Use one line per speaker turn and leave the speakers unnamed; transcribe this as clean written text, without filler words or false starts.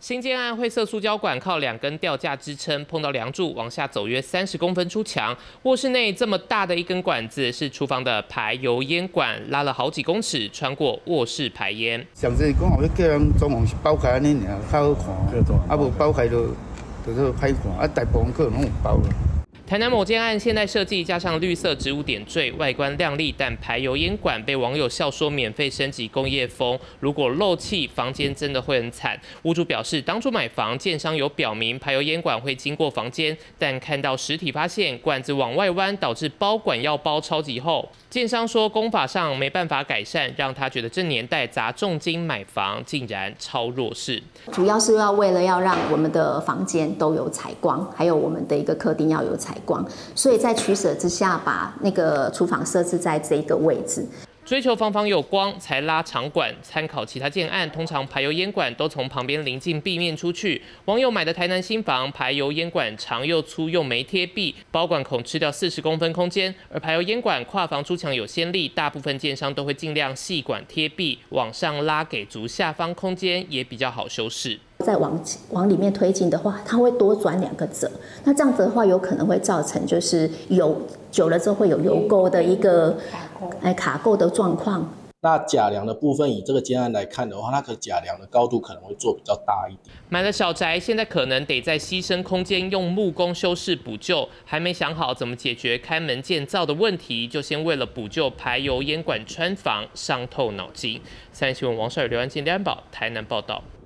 新建案灰色塑胶管靠2根吊架支撑，碰到梁柱往下走约30公分出墙。卧室内这么大的一根管子是厨房的排油烟管，拉了好几公尺，穿过卧室排烟。
上次讲后要叫人装潢是包开安尼尔，较好看，啊无包开就是歹看，啊大部分可能拢有包了。
台南某间案现代设计加上绿色植物点缀，外观亮丽，但排油烟管被网友笑说免费升级工业风，如果漏气，房间真的会很惨。屋主表示，当初买房，建商有表明排油烟管会经过房间，但看到实体发现管子往外弯，导致包管要包超级厚。建商说工法上没办法改善，让他觉得这年代砸重金买房竟然超弱势。
主要是为了要让我们的房间都有采光，还有我们的一个客厅要有采光，所以在取舍之下，把那个厨房设置在这个位置。
追求房房有光才拉长管，参考其他建案，通常排油烟管都从旁边临近壁面出去。网友买的台南新房排油烟管长又粗又没贴壁，包管孔吃掉40公分空间，而排油烟管跨房出墙有先例，大部分建商都会尽量细管贴壁，往上拉给足下方空间，也比较好修饰。
再往里面推进的话，它会多转2个褶，那这样子的话，有可能会造成就是久了之后会有油垢的一个卡垢的状况。
那假梁的部分，以这个建案来看的话，它的假梁的高度可能会做比较大一点。
买了小宅，现在可能得在牺牲空间用木工修饰补救，还没想好怎么解决开门建造的问题，就先为了补救排油烟管穿房伤透脑筋。3立新闻王少宇、刘安静、梁安宝台南报道。